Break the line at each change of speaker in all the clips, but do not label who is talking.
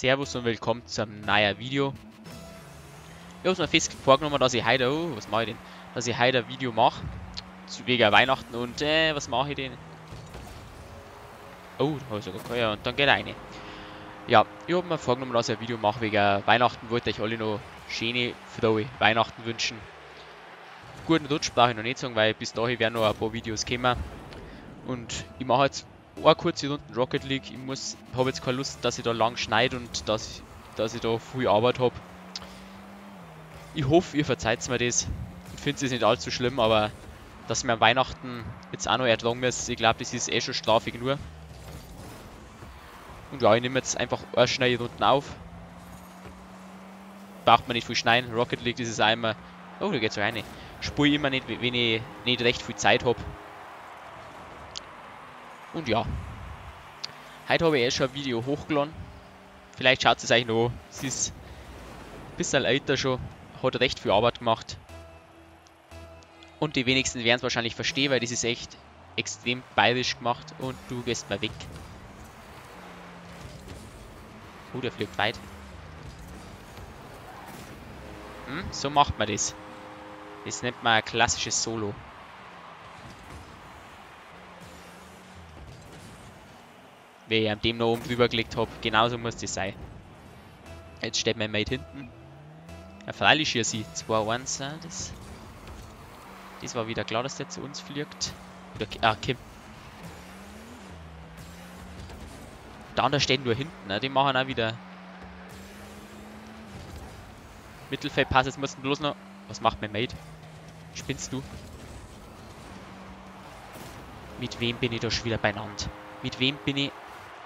Servus und willkommen zu einem neuen Video. Ich habe mir fest vorgenommen, dass ich heute, was mache ich denn? Dass ich heute ein Video mache, wegen Weihnachten und was mache ich denn? Oh, da habe ich sogar keine, und dann geht eine. Ja, ich habe mir vorgenommen, dass ich ein Video mache wegen Weihnachten, wollte ich alle noch schöne, frohe Weihnachten wünschen. Guten Rutsch brauche ich noch nicht sagen, weil bis dahin werden noch ein paar Videos kommen. Und ich mache jetzt eine kurze Runde Rocket League. Ich habe jetzt keine Lust, dass ich da lang schneide und dass ich da viel Arbeit habe. Ich hoffe, ihr verzeiht mir das. Ich finde es nicht allzu schlimm, aber dass wir an Weihnachten jetzt auch noch ertragen müssen, ich glaube, das ist eh schon Strafe genug. Und ja, ich nehme jetzt einfach eine schnelle Runden auf. Braucht man nicht viel schneiden. Rocket League, das ist auch immer... Oh, da geht's rein. Spule ich immer nicht, wenn ich nicht recht viel Zeit habe. Und ja. Heute habe ich eh schon ein Video hochgeladen. Vielleicht schaut es euch noch an. Es ist ein bisschen älter schon. Hat recht viel Arbeit gemacht. Und die wenigsten werden es wahrscheinlich verstehen, weil das ist echt extrem bayerisch gemacht. Und du gehst mal weg. Oh, der fliegt weit. So macht man das. Das nennt man ein klassisches Solo. Wie ich an dem noch oben drüber gelegt habe, genauso muss das sein. Jetzt steht mein Mate hinten. Ja, freilich hier sie 2-1. Das war wieder klar, dass der zu uns fliegt. Oder, Kim. Der andere steht nur hinten, ne? Die machen auch wieder Mittelfeldpass. Jetzt mussten bloß noch. Was macht mein Mate? Spinnst du? Mit wem bin ich da schon wieder beieinander? Mit wem bin ich?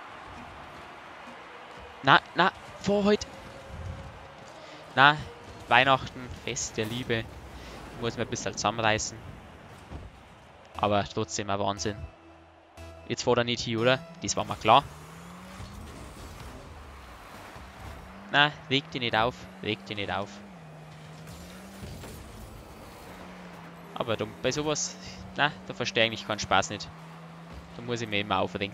Na, vor heute. Na, Weihnachten, Fest der Liebe. Muss man ein bisschen zusammenreißen. Aber trotzdem ein Wahnsinn. Jetzt fährt er nicht hier, oder? Das war mal klar. Na, reg dich nicht auf. Reg dich nicht auf. Aber bei sowas, na, da verstehe ich eigentlich keinen Spaß nicht. Da muss ich mir immer aufregen.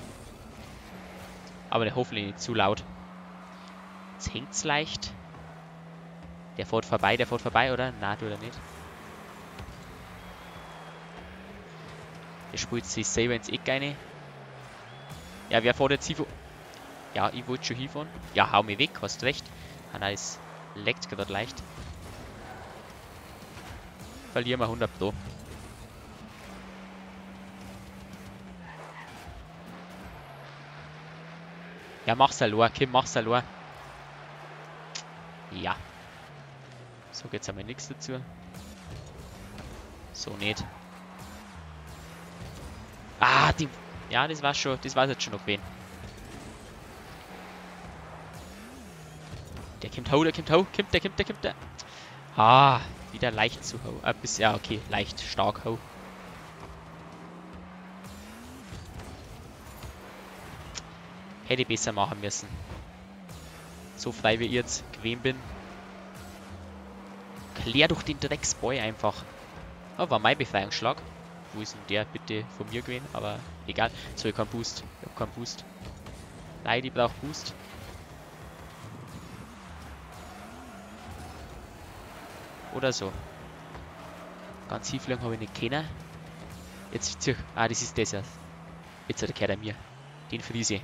Aber hoffentlich nicht zu laut. Jetzt hängt's leicht. Der fährt vorbei, oder? Na, tut er nicht. Der spielt sich selber ins Eck rein. Ja, wer fährt jetzt hier? Ja, ich wollte schon hinfahren. Ja, hau mich weg, hast recht. Ah nein, es leckt gerade leicht. Verlieren wir 100 Pro. Ja, mach's allein, Kim, mach's allein. Ja. So, jetzt haben wir nichts dazu. So nicht. Ah, die... Ja, das war schon... Das weiß jetzt schon noch wen. Der kommt hoch, der kommt. Ah, wieder leicht zu hoch. Ja, okay, leicht, stark hoch. Hätte ich besser machen müssen. So frei wie ich jetzt gewesen bin. Klär doch den Drecksboy einfach. Oh, war mein Befreiungsschlag. Wo ist denn der bitte von mir gewesen? Aber egal. So, ich hab keinen Boost. Ich hab keinen Boost. Nein, die braucht Boost. Oder so. Ganz hinfliegen habe ich nicht kennen. Jetzt ziehe ich. Ah, das ist das ja. Jetzt hat er mir. Den friese.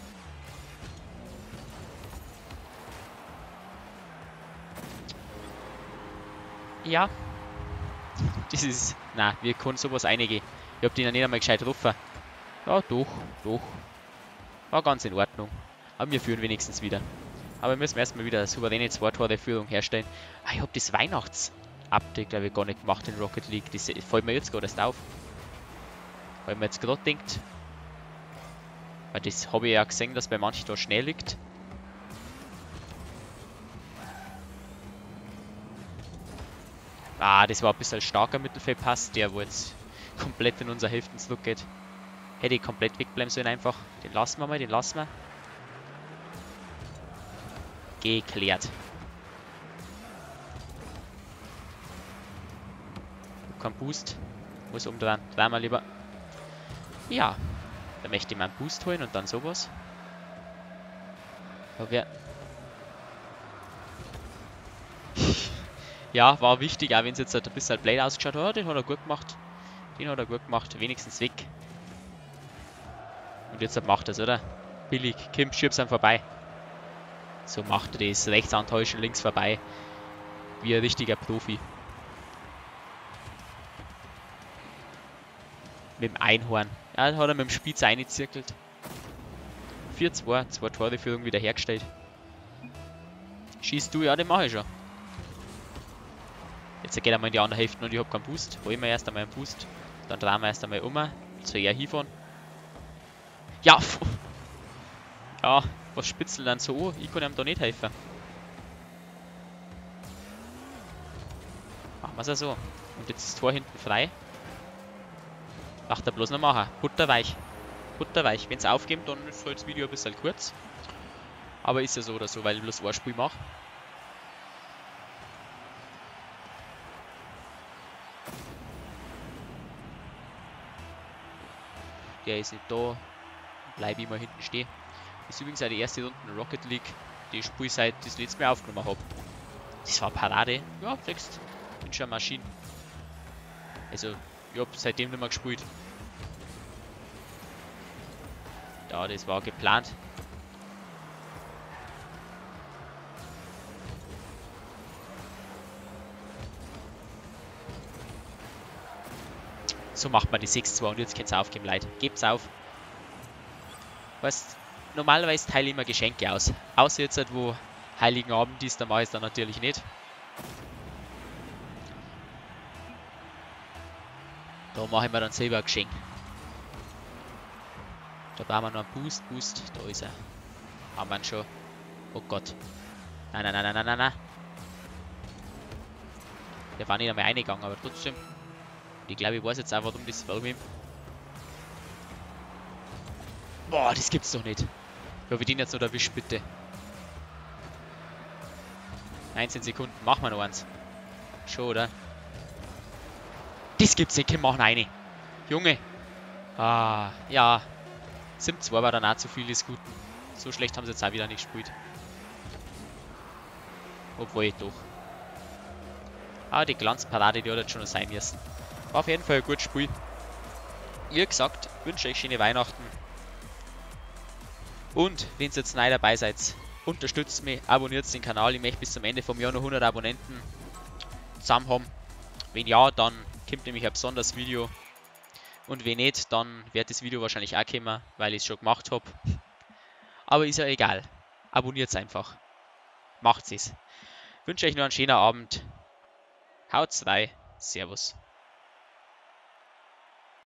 Ja. Das ist... Na, wir können sowas eingehen. Ich hab den ja nicht einmal gescheit getroffen. Ja, doch. War ganz in Ordnung. Aber wir führen wenigstens wieder. Aber wir müssen erstmal wieder eine souveräne 2-Tore-Führung herstellen. Ah, ich hab das Weihnachts-Update, glaube ich, gar nicht gemacht in Rocket League. Das fällt mir jetzt gerade erst auf. Weil man jetzt gerade denkt. Weil das habe ich ja gesehen, dass bei manchen da schnell liegt. Ah, das war ein bisschen starker Mittelfeldpass, der wo jetzt komplett in unser Hälften zurückgeht. Hätte ich komplett wegbleiben sollen einfach. Den lassen wir mal, den lassen wir. Geklärt. Kein Boost. Muss umdrehen. Dreimal lieber. Ja. Dann möchte ich mal einen Boost holen und dann sowas. Ja, ja, war wichtig, auch wenn es jetzt halt ein bisschen blöd ausgeschaut hat. Den hat er gut gemacht. Den hat er gut gemacht. Wenigstens weg. Und jetzt macht er es, oder? Billig. Kim, schieb's ihm vorbei. So macht er das. Rechts antäuschen, links vorbei. Wie ein richtiger Profi. Mit dem Einhorn. Ja, dann hat er mit dem Spitz eingezirkelt. 4-2. 2 Tore Führung wieder hergestellt. Schießt du? Ja, den mache ich schon. Jetzt geht er mal in die andere Hälfte und ich habe keinen Boost. Holen wir erst einmal einen Boost. Dann drehen wir erst einmal um. Zu ihr hinfahren. Ja! Ja, was spitzeln dann so an? Ich kann ihm da nicht helfen. Machen wir es ja so. Und jetzt ist das Tor hinten frei. Macht er bloß noch machen. Butterweich. Butterweich. Wenn es aufgeht, dann ist halt das Video ein bisschen kurz. Aber ist ja so oder so, weil ich bloß ein Spiel mache. Der ist nicht da. Bleibe ich mal hinten stehen. Das ist übrigens auch die erste Runde in Rocket League, die ich spiele, seit ich das letzte Mal aufgenommen habe. Das war Parade. Ja, siehst du. Bin schon eine Maschine. Also, ich habe seitdem nicht mehr gespielt. Ja, das war geplant. So macht man die 6-2 und jetzt könnt ihr aufgeben, Leute. Gebt's auf. Weißt, normalerweise teile ich immer Geschenke aus. Außer jetzt, halt, wo Heiligen Abend ist, da mache ich es dann natürlich nicht. Da mache ich mir dann selber ein Geschenk. Da brauchen wir noch einen Boost. Boost, da ist er. Haben wir ihn schon. Oh Gott. Nein, nein, nein, nein, nein, nein, nein. Der war nicht einmal eingegangen, aber trotzdem. Ich glaube, ich weiß jetzt auch, warum das warum ihm. Boah, das gibt's doch nicht. Ja, wir den jetzt noch erwischt, bitte. 19 Sekunden, machen wir noch eins. Schon, oder? Das gibt's nicht, wir machen eine. Junge. Ah, ja. 7-2 war dann auch zu viel des Guten. So schlecht haben sie jetzt auch wieder nicht gespielt. Obwohl doch. Aber die Glanzparade, die hat jetzt schon noch sein müssen. War auf jeden Fall ein gutes Spiel. Wie gesagt, wünsche euch schöne Weihnachten. Und wenn ihr jetzt neu dabei seid, unterstützt mich, abonniert den Kanal. Ich möchte bis zum Ende vom Jahr noch 100 Abonnenten zusammen haben. Wenn ja, dann kommt nämlich ein besonderes Video. Und wenn nicht, dann wird das Video wahrscheinlich auch kommen, weil ich es schon gemacht habe. Aber ist ja egal. Abonniert es einfach. Macht es. Wünsche euch noch einen schönen Abend. Haut's rein. Servus.